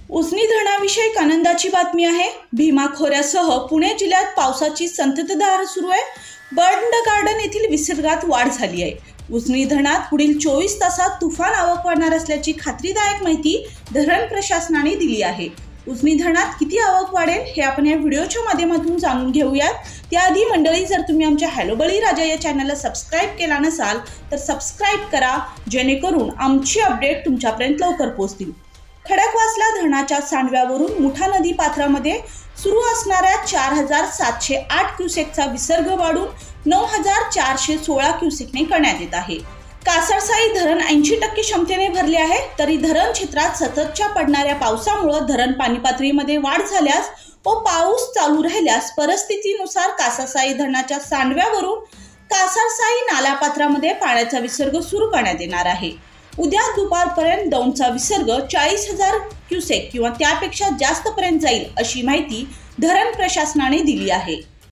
उजनी धरणाविषयी आनंदाची बातमी आहे। भीमा खोऱ्यासह पुणे जिल्ह्यात पावसाची संततधार सुरू आहे। बर्ड गार्डन येथील विसर्गात वाढ झाली आहे। उजनी धरणात पुढील 24 तासात तुफान आवक वाढणार असल्याची खात्रीदायक माहिती धरण प्रशासनाने दिली आहे। उजनी धरणात किती आवक वाढेल हे आपण या व्हिडिओच्या माध्यमातून जाणून घेऊयात। त्याआधी मंडळी, जर तुम्ही आमच्या हॅलो बळीराजा या चॅनलला सबस्क्राइब केला नसाल तर सबस्क्राइब करा, जेणेकरून आमची अपडेट तुमच्यापर्यंत लवकर पोहोचतील। खडकवासला धरणाच्या सांडव्यावरून मुठा नदी पात्रामध्ये सुरू असणाऱ्या 4708 क्युसेकचा विसर्ग वाढून 9416 क्युसेकने करण्यात येत आहे। कासारसाई धरण 80% क्षमतेने भरले आहे। तरी धरण क्षेत्रात सततच्या पडणाऱ्या पावसामुळे धरण पाणी पातळीमध्ये वाढ झाल्यास व पाऊस चालू राहिल्यास परिस्थितीनुसार कासारसाई धरणाच्या सांडव्यावरून कासारसाई नालापात्रामध्ये पाण्याचा विसर्ग सुरू करण्यात येणार आहे। उद्या दुपारपर्यंत दौंडचा विसर्ग 40,000 क्युसेक किंवा त्यापेक्षा जास्त पर्यंत जाईल, अशी माहिती धरण प्रशासनाने दिली आहे।